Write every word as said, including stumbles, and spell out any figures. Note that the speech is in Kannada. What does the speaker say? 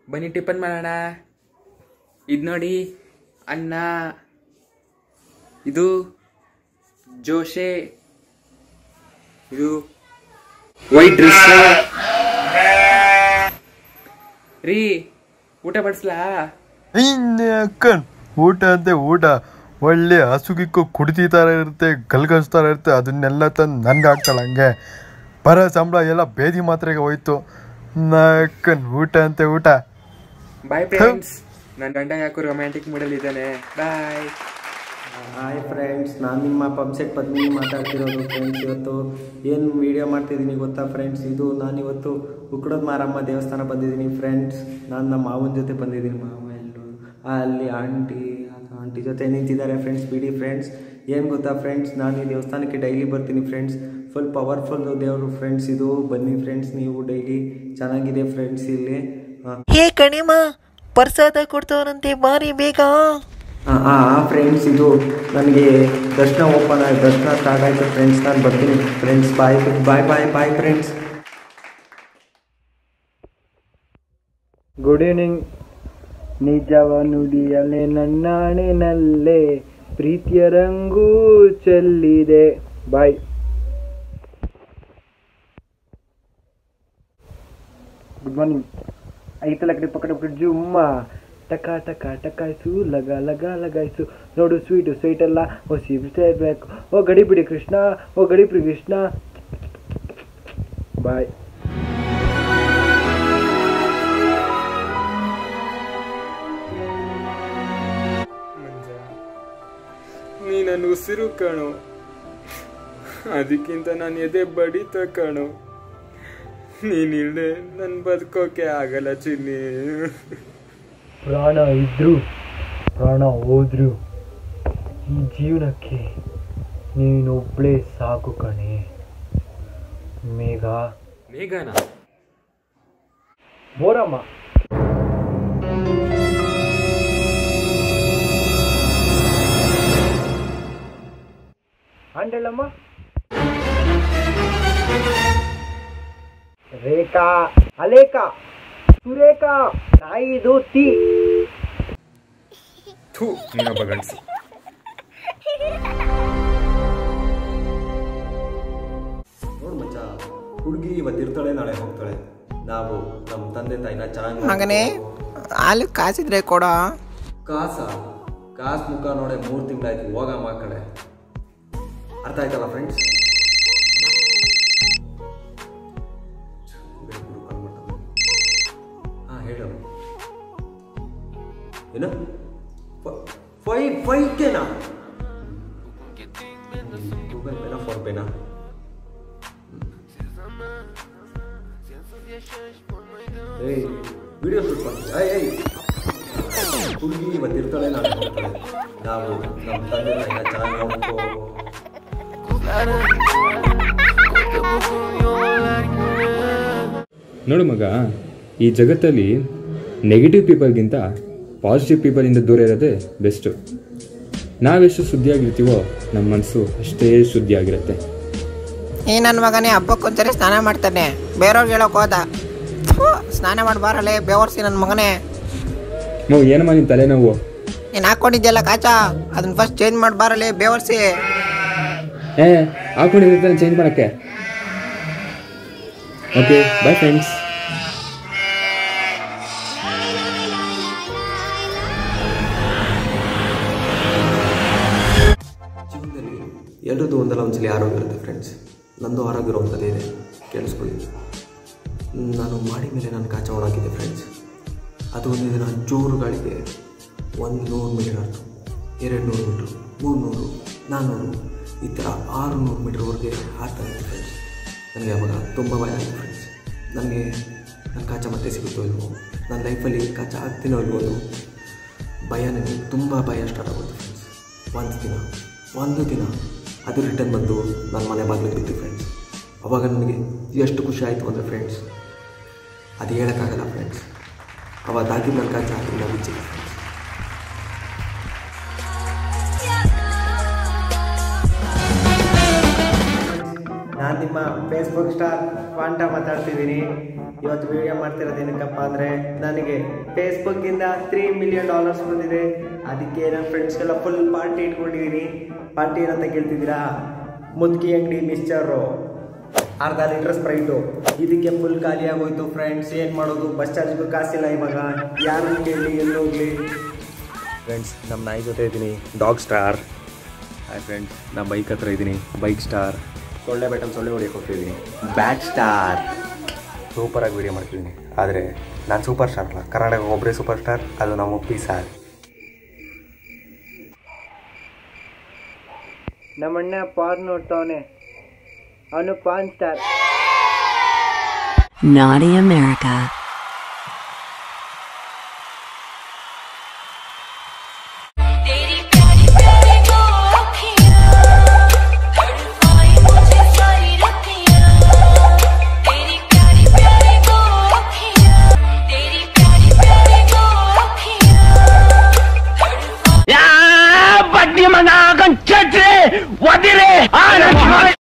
ಬನ್ನಿ ಟಿಫನ್ ಮಾಡೋಣ. ಇದು ನೋಡಿ ಅನ್ನ, ಇದು ಜೋಶೆ, ಇದು ವೈಟ್ ಡ್ರೆಸ್ ರೀ. ಊಟ ಬಡಿಸ್ಲಾ? ಅಕ್ಕನ್ ಊಟ ಅಂತೆ ಊಟ ಒಳ್ಳೆ ಹಸುಗಿಕ್ಕು ಕುಡಿತಿ ಥರ ಇರುತ್ತೆ, ಗಲ್ಗಸ್ ಥರ ಇರುತ್ತೆ. ಅದನ್ನೆಲ್ಲ ತಂದು ನನ್ಗೆ ಹಾಕ್ತಾಳೆ. ಹಂಗೆ ಬರೋ ಸಂಬಳ ಎಲ್ಲ ಬೇದಿ ಮಾತ್ರೆಗೆ ಹೋಯ್ತು. ನಕ್ಕನ್ ಊಟ ಅಂತೆ ಊಟ. Bye friends. ನನ್ನ ಗಂಡ ಯಾಕೋ ರೊಮ್ಯಾಂಟಿಕ್ ಮೂಡಲ್ಲಿ ಇದ್ದಾನೆ. ಬಾಯ್. ಹಾಯ್ ಫ್ರೆಂಡ್ಸ್, ನಾನು ನಿಮ್ಮ ಪಂಪ್ಸೆಟ್ ಪದ್ಮಿನಿ ಮಾತಾಡ್ತಿರೋದು ಫ್ರೆಂಡ್ಸ್. ಇವತ್ತು ಏನು ವೀಡಿಯೋ ಮಾಡ್ತಿದ್ದೀನಿ ಗೊತ್ತಾ ಫ್ರೆಂಡ್ಸ್? ಇದು ನಾನಿವತ್ತು ಉಕ್ಕಡದ ಮಾರಮ್ಮ ದೇವಸ್ಥಾನ ಬಂದಿದ್ದೀನಿ ಫ್ರೆಂಡ್ಸ್. ನಾನು ನಮ್ಮ ಮಾವನ ಜೊತೆ ಬಂದಿದ್ದೀನಿ. ಮಾವ ಎಲ್ಲರೂ ಅಲ್ಲಿ ಆಂಟಿ ಆಂಟಿ ಜೊತೆ ನಿಂತಿದ್ದಾರೆ ಫ್ರೆಂಡ್ಸ್. ಬಿಡಿ ಫ್ರೆಂಡ್ಸ್, ಏನು ಗೊತ್ತಾ ಫ್ರೆಂಡ್ಸ್, ನಾನು ಈ ದೇವಸ್ಥಾನಕ್ಕೆ ಡೈಲಿ ಬರ್ತೀನಿ ಫ್ರೆಂಡ್ಸ್. ಫುಲ್ ಪವರ್ಫುಲ್ ದೇವರು ಫ್ರೆಂಡ್ಸ್. ಇದು ಬನ್ನಿ ಫ್ರೆಂಡ್ಸ್, ನೀವು ಡೈಲಿ. ಚೆನ್ನಾಗಿದೆ ಫ್ರೆಂಡ್ಸ್ ಇಲ್ಲಿ. ಹೇ ಕಣಿಮ, ಪ್ರಸಾದ ಕೊಡ್ತವನಂತೆ ಬಾರಿ ಬೇಗ. ಹಾಂ ಹಾಂ ಫ್ರೆಂಡ್ಸ್, ಇದು ನನಗೆ ದರ್ಶನ ಓಪನ್ ಆಯ್ತು, ದರ್ಶನ ಸ್ಟಾರ್ಟ್ ಆಯಿತು ಫ್ರೆಂಡ್ಸ್. ನಾನು ಬರ್ತೀನಿ friends. Bye bye bye bye friends. Good evening. ನಿಜವ ನುಡಿಯಲೆ ನನ್ನಾಣಿನಲ್ಲೇ ಪ್ರೀತಿಯ ರಂಗು ಚೆಲ್ಲಿದೆ. ಬಾಯ್. Good morning. ಐತಲ ಕಡೆ ಪಕ್ಕಡ ಪಕ್ಕಡ ಜುಮ್ಮ ಟಕ ಟಕ ಟಕಾಯ್ಸು ಲಗ ಲಗ ಲಗಾಯ್ಸು. ನೋಡು ಸ್ವೀಟು ಸ್ವೀಟ್ ಎಲ್ಲ ಹೊಸಿ ಬಿಡಬೇಕು. ಓ ಗಡಿ ಬಿಡಿ ಕೃಷ್ಣ, ಓ ಗಡಿ ಬಿಡಿ ಕೃಷ್ಣ. ಬಾಯ್. ನೀ ನನ್ನ ಉಸಿರು ಕಣೋ, ಅದಕ್ಕಿಂತ ನಾನು ಎದೆ ಬಡಿತ ಕಣೋ. ನೀನಿಲ್ಲದೆ ನನ್ನ ಬದುಕೋಕೆ ಆಗಲ್ಲ ಚಿನ್ನಿ. ಪ್ರಾಣ ಇದ್ರು ಪ್ರಾಣ ಹೋದ್ರು ಈ ಜೀವನಕ್ಕೆ ನೀನೊಬ್ಳೇ ಸಾಕು ಕಣೆ. ಮೇಘ. ಮೇಘನ? ಬೋರಮ್ಮ. ಅಂಡಳಮ್ಮ. ರೇಖಾ, ಅಲೇಖಾ, ಸುರೇಖಾ, ತಾಯಿದು ತೀ. ಥೂ, ನೀನೊಬ್ಬ ಗಂಡಸು. ನೋಡು ಮಚ್ಚ, ಹುಡುಗಿ ಇವತ್ತಿರ್ತಾಳೆ, ನಾಳೆ ಹೋಗ್ತಾಳೆ. ನಾವು ನಮ್ಮ ತಂದೆ ತಾಯಿನ ಚೆನ್ನಾಗಿ ಮಗನೇ ಹಾಲು ಕಾಸಿದ್ರೆ ಕೊಡ. ಕಾಸ ಕಾಸು ಮುಖ ನೋಡೆ ಮೂರು ತಿಂಗಳಾಯ್ತು. ಹೋಗಮ್ಮ ಆ ಕಡೆ. ಅರ್ಥ ಆಯ್ತಲ್ಲ ಫ್ರೆಂಡ್ಸ್? ಹಾಂ ಹೇಳು. ಏನು ಫೈ ಫೈ ಕೇನಾ? ಗೂಗಲ್ ಪೇನಾ ಫೋನ್ ಪೇನಾ? ಏಯ್ ವಿಡಿಯೋ ಶೂಟ್ ಮಾಡ್ತೀವಿ. ಏಯ್ ಏಯ್ ಹುಡುಗಿ ಇವತ್ತಿರ್ತಾಳೆ, ನಾನು ಹೋಗ್ತಾಳೆ. ನಾವು ನಮ್ಮ ತಂದೆ ತಾಯಿನ ಚೆನ್ನಾಗಿ ನೋಡ್ಕೋ. ನೋಡು ಮಗ, ಈ ಜಗತ್ತಲ್ಲಿ ನೆಗೆಟಿವ್ ಪೀಪಲ್ಗಿಂತ ಪಾಸಿಟಿವ್ ಪೀಪಲಿಂದ ದೂರ ಇರೋದೇ ಬೆಸ್ಟು. ನಾವೆಷ್ಟು ಶುದ್ಧಿಯಾಗಿರ್ತೀವೋ ನಮ್ಮ ಮನಸ್ಸು ಅಷ್ಟೇ ಶುದ್ಧಿಯಾಗಿರುತ್ತೆ. ಈ ನನ್ನ ಮಗನೇ ಹಬ್ಬಕ್ಕೊಂದ್ಸರಿ ಸ್ನಾನ ಮಾಡ್ತಾನೆ, ಬೇರೆಯವ್ರಿಗೆ ಹೇಳೋಕೆ ಹೋದ. ಸ್ನಾನ ಮಾಡಬಾರಲ್ಲೇ ಬೇವರ್ಸಿ ನನ್ನ ಮಗನೇ. ನಾವು ಏನಮ್ಮ ನಿನ್ನ ತಲೆನೋವು? ನೀನು ಹಾಕ್ಕೊಂಡಿದ್ಯಲ್ಲ ಕಾಚ, ಅದನ್ನ ಫಸ್ಟ್ ಚೇಂಜ್ ಮಾಡಬಾರಲ್ಲೇ ಬೇವರ್ಸಿ. ಏ ಹಾಕೊಂಡಿರ್ತಾನೆ ಚೇಂಜ್ ಮಾಡೋಕ್ಕೆ. Okay bye friends. ಜೀವನದಲ್ಲಿ ಎಲ್ಲರದ್ದು ಒಂದಲ್ಲ ಒಂದ್ಸಲಿ ಆರೋಗ್ಯ ಇರುತ್ತೆ ಫ್ರೆಂಡ್ಸ್. ನಂದು ಆರೋಗ್ಯ ಇರೋಂಥದ್ದೇ ಇದೆ, ಕೇಳಿಸ್ಕೊಳ್ಳಿ. ನಾನು ಮಾಡಿ ಮೇಲೆ ನಾನು ಕಾಚ ಒಣಗಿದ್ದೆ ಫ್ರೆಂಡ್ಸ್. ಅದು ಒಂದು ದಿನ ಜೋರು ಗಾಳಿಗೆ ಒಂದು ನೂರು ಮೀಟರ್ ಆಯಿತು, ಎರಡು ನೂರು ಮೀಟ್ರು, ಮೂರುನೂರು, ನಾನ್ನೂರು, ಈ ಥರ ಆರುನೂರು ಮೀಟ್ರ್ವರೆಗೆ ಹಾರ್ತಾ ಇತ್ತು ಫ್ರೆಂಡ್ಸ್. ನನಗೆ ಅವಾಗ ತುಂಬ ಭಯ ಆಯಿತು ಫ್ರೆಂಡ್ಸ್. ನನಗೆ ನನ್ನ ಕಾಚ ಮತ್ತೆ ಸಿಗುತ್ತೋ ಇಲ್ವೋ, ನನ್ನ ಲೈಫಲ್ಲಿ ಕಾಚ ಆಗ್ತೀನೋ ಇಲ್ವೋ ಅದು ಭಯ, ನನಗೆ ತುಂಬ ಭಯ ಸ್ಟಾರ್ಟ್ ಆಗುತ್ತೆ ಫ್ರೆಂಡ್ಸ್. ಒಂದು ದಿನ ಒಂದು ದಿನ ಅದು ರಿಟರ್ನ್ ಬಂದು ನನ್ನ ಮನೆ ಬಾಗಿಲು ಬಿತ್ತು ಫ್ರೆಂಡ್ಸ್. ಅವಾಗ ನನಗೆ ಎಷ್ಟು ಖುಷಿ ಆಯಿತು ಅಂದರೆ ಫ್ರೆಂಡ್ಸ್, ಅದು ಹೇಳೋಕ್ಕಾಗಲ್ಲ ಫ್ರೆಂಡ್ಸ್. ಅವಾದಾಗಿ ನನ್ನ ಕಾಚ ಹಾಕಿಲ್ಲ ಬಿಚ್ಚಿ ಫ್ರೆಂಡ್ಸ್. ನಾನು ನಿಮ್ಮ ಫೇಸ್ಬುಕ್ ಸ್ಟಾರ್ ಕ್ವಾಂಟ ಮಾತಾಡ್ತಿದ್ದೀನಿ. ಇವತ್ತು ವಿಡಿಯೋ ಮಾಡ್ತಿರೋದು ಏನಕ್ಕಪ್ಪ ಅಂದರೆ ನನಗೆ ಫೇಸ್ಬುಕ್ಕಿಂದ ತ್ರೀ ಮಿಲಿಯನ್ ಡಾಲರ್ಸ್ ಬಂದಿದೆ. ಅದಕ್ಕೆ ನನ್ನ ಫ್ರೆಂಡ್ಸ್ಗೆಲ್ಲ ಫುಲ್ ಪಾರ್ಟಿ ಇಟ್ಕೊಂಡಿದ್ದೀನಿ. ಪಾರ್ಟಿ ಏನಂತ ಕೇಳ್ತಿದ್ದೀರಾ? ಮುದ್ಕಿ ಅಂಗಡಿ ಮಿಕ್ಸ್ಚರು ಅರ್ಧ ಲೀಟರ್ ಸ್ಪ್ರೈಟು ಇದಕ್ಕೆ ಫುಲ್ ಖಾಲಿ ಆಗೋಯ್ತು ಫ್ರೆಂಡ್ಸ್. ಏನು ಮಾಡೋದು? ಬಸ್ ಚಾರ್ಜ್ಗೂ ಕಾಸಿಲ್ಲ ಇವಾಗ. ಯಾರು ಕೇಳಿ ಎಲ್ಲಿ ಹೋಗಲಿ? ಫ್ರೆಂಡ್ಸ್ ನಮ್ಮ ನಾಯಿ ಜೊತೆ ಇದ್ದೀನಿ, ಡಾಗ್ ಸ್ಟಾರ್. ಹಾಯ್ ಫ್ರೆಂಡ್ಸ್, ನಾನು ಬೈಕ್ ಹತ್ರ ಇದ್ದೀನಿ, ಬೈಕ್ ಸ್ಟಾರ್. ಸೊಳ್ಳೆ ಬೆಟ್ಟಲ್ಲಿ ಸೊಳ್ಳೆ ಹೊಡಿಯೋಕೆ ಹೋಗ್ತಿದ್ದೀನಿ, ಬ್ಯಾಟ್ ಸ್ಟಾರ್. ಸೂಪರಾಗಿ ವೀಡಿಯೋ ಮಾಡ್ತಿದ್ದೀನಿ. ಆದರೆ ನಾನು ಸೂಪರ್ ಸ್ಟಾರ್ ಅಲ್ಲ, ಕರ್ನಾಟಕ ಒಬ್ಬರೇ ಸೂಪರ್ ಸ್ಟಾರ್, ಅದು ನಮ್ಮ ಉಪ್ಪಿ ಸಾರ್. ನಮ್ಮಣ್ಣ ಪಾರ್ ನೋಡ್ತಾವನೆ, ಅವನು ಪಾನ್ ಸ್ಟಾರ್. Naughty America. ಬಡ್ಡಿ ಮಗ ಚಟ್ರಿ ಒದಿರೆ